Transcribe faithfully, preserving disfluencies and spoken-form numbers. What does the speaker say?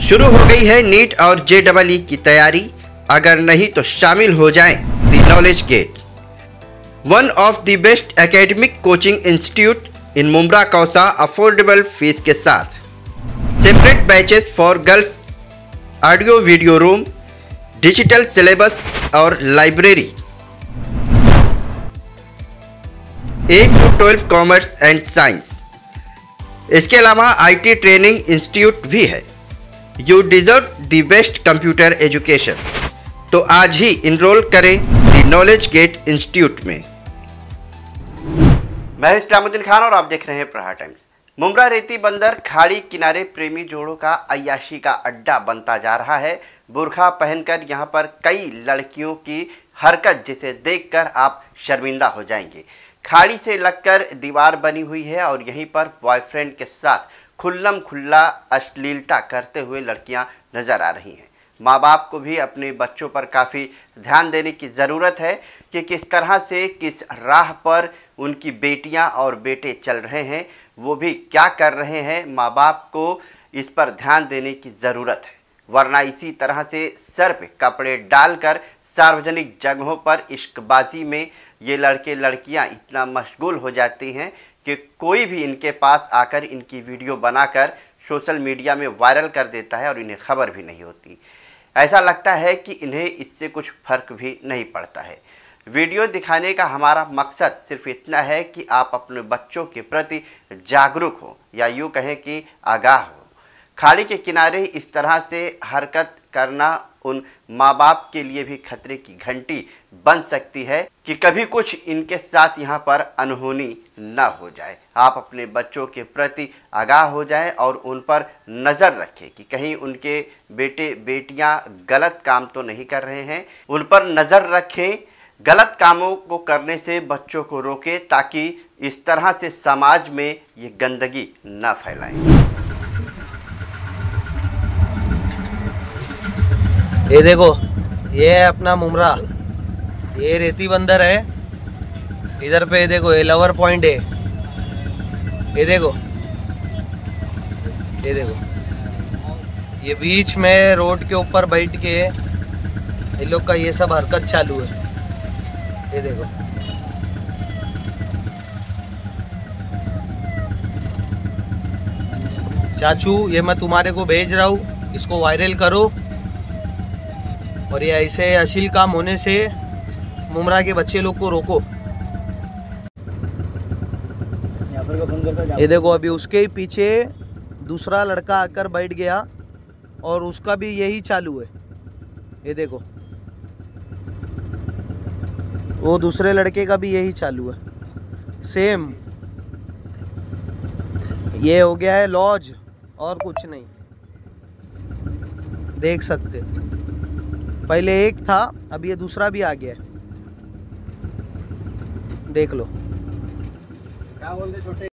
शुरू हो गई है नीट और जे डबल ई की तैयारी, अगर नहीं तो शामिल हो जाएं the Knowledge Gate. One of the best academic coaching institute in Mumbra Kausa affordable fees के साथ separate batches for girls, audio video room, digital syllabus और library, eight to twelve commerce and science. इसके अलावा आईटी ट्रेनिंग इंस्टीट्यूट भी है। You deserve the best computer education, तो आज ही इनरोल करें द नॉलेज गेट इंस्टीट्यूट में। मैं इस्लामुद्दीन खान और आप देख रहे हैं प्रहार टाइम्स। मुम्ब्रा रेती बंदर खाड़ी किनारे प्रेमी जोड़ों का अय्याशी का अड्डा बनता जा रहा है। बुर्खा पहनकर यहाँ पर कई लड़कियों की हरकत जिसे देखकर आप शर्मिंदा हो जाएंगे। खाड़ी से लगकर दीवार बनी हुई है और यहीं पर बॉयफ्रेंड के साथ खुल्लम खुल्ला अश्लीलता करते हुए लड़कियां नजर आ रही हैं। माँ बाप को भी अपने बच्चों पर काफ़ी ध्यान देने की ज़रूरत है कि किस तरह से किस राह पर उनकी बेटियां और बेटे चल रहे हैं, वो भी क्या कर रहे हैं। माँ बाप को इस पर ध्यान देने की ज़रूरत है, वरना इसी तरह से सर पे कपड़े डालकर सार्वजनिक जगहों पर इश्कबाजी में ये लड़के लड़कियां इतना मशगूल हो जाती हैं कि कोई भी इनके पास आकर इनकी वीडियो बनाकर सोशल मीडिया में वायरल कर देता है और इन्हें खबर भी नहीं होती। ऐसा लगता है कि इन्हें इससे कुछ फ़र्क भी नहीं पड़ता है। वीडियो दिखाने का हमारा मकसद सिर्फ इतना है कि आप अपने बच्चों के प्रति जागरूक हो, या यूँ कहें कि आगाह हो। खाड़ी के किनारे इस तरह से हरकत करना उन माँ बाप के लिए भी खतरे की घंटी बन सकती है कि कभी कुछ इनके साथ यहाँ पर अनहोनी न हो जाए। आप अपने बच्चों के प्रति आगाह हो जाएं और उन पर नज़र रखें कि कहीं उनके बेटे बेटियाँ गलत काम तो नहीं कर रहे हैं। उन पर नज़र रखें, गलत कामों को करने से बच्चों को रोकें, ताकि इस तरह से समाज में ये गंदगी न फैलाएं। ये देखो, ये है अपना मुम्ब्रा, ये रेती बंदर है। इधर पे देखो ये लवर पॉइंट है। ये देखो, ये देखो, ये बीच में रोड के ऊपर बैठ के ये लोग का ये सब हरकत चालू है। ये देखो, चाचू ये मैं तुम्हारे को भेज रहा हूँ, इसको वायरल करो। और ये ऐसे अश्लील काम होने से मुम्ब्रा के बच्चे लोग को रोको। ये देखो, अभी उसके ही पीछे दूसरा लड़का आकर बैठ गया और उसका भी यही चालू है। ये देखो, वो दूसरे लड़के का भी यही चालू है, सेम। ये हो गया है लॉज और कुछ नहीं, देख सकते। पहले एक था, अब ये दूसरा भी आ गया है, देख लो। क्या बोल रहे छोटे।